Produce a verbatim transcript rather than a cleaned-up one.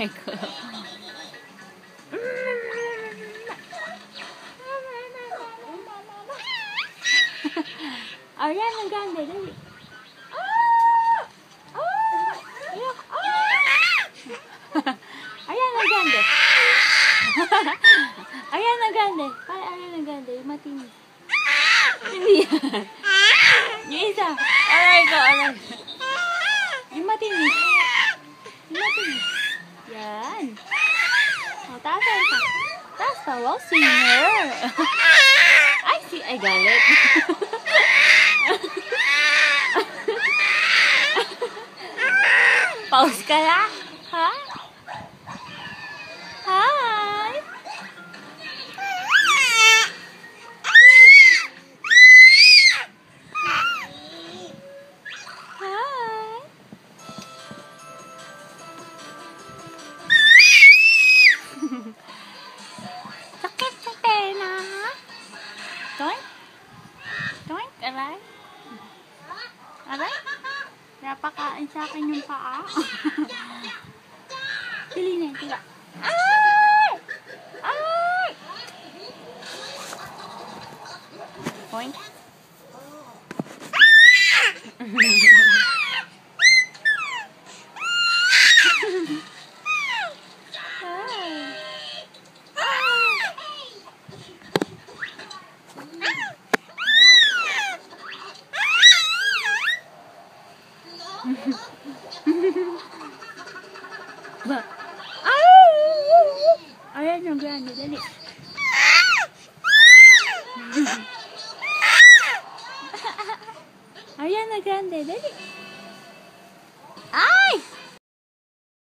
ko. Ayan, ang ganda. Dali. Ah! Ah! Ayan, ah! Ayan, ang ganda. Ayan, ang ganda. Ay, ayan, ang ganda. Yung matinis. Hindi yan. Yung isa. Aray ko, aray. Yung matinis. Yung matinis. Yan. O, taas ay pa. Taas pa. Wow, singer. Ay, si, ay, galit. Pause ka na? Ha? Hi! Hi! Sakit sa tena, ha? Toink? Toink, aray? Aray? Napakain sa akin yung paa. Dili na, tila. Ay! Ay! Point. Ba? Ay! Ayan yung grande, dali. Ayan na grande, dali. Ay!